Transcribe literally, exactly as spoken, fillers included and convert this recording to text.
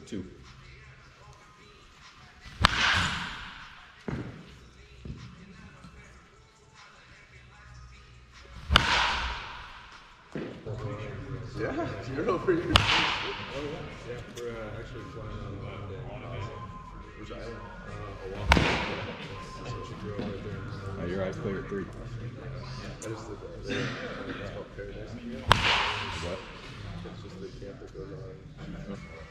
two. Yeah, you're over here. Oh yeah, yeah. We're uh, actually flying on Monday. Which island? Uh, Oahu. That's what you drove right there. Oh, you're right. Player three. I just did that. Yeah. It's called Paradise. What? It's just the camp that goes on.